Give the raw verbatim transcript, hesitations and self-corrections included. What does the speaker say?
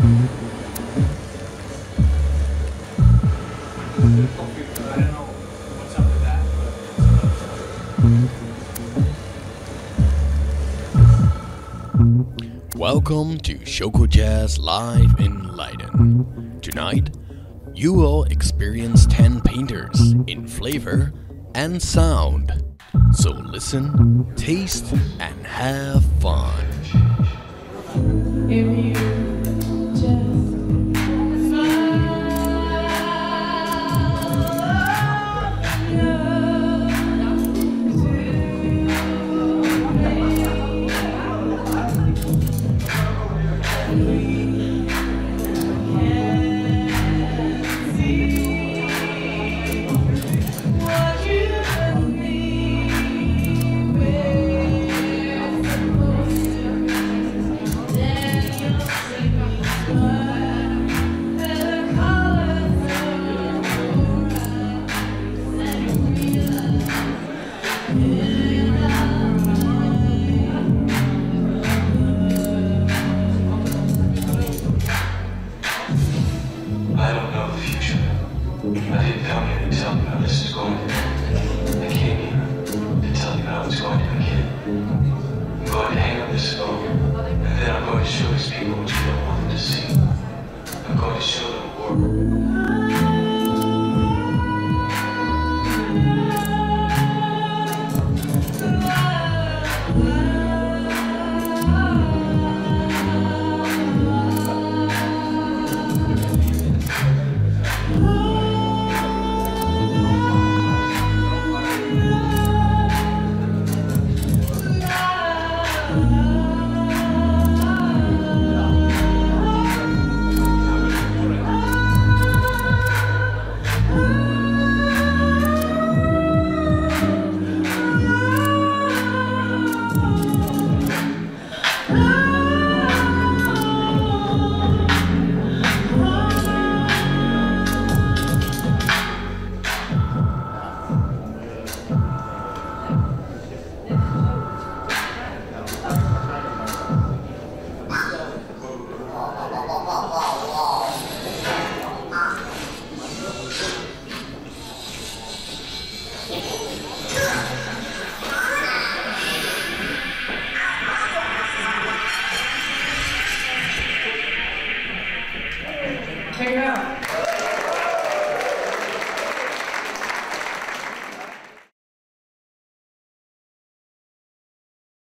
Welcome to Chocojazz live in Leiden. Tonight, you will experience ten painters in flavor and sound. So listen, taste, and have fun. If you just show these people what you don't want them to see. I'm going to show them the world.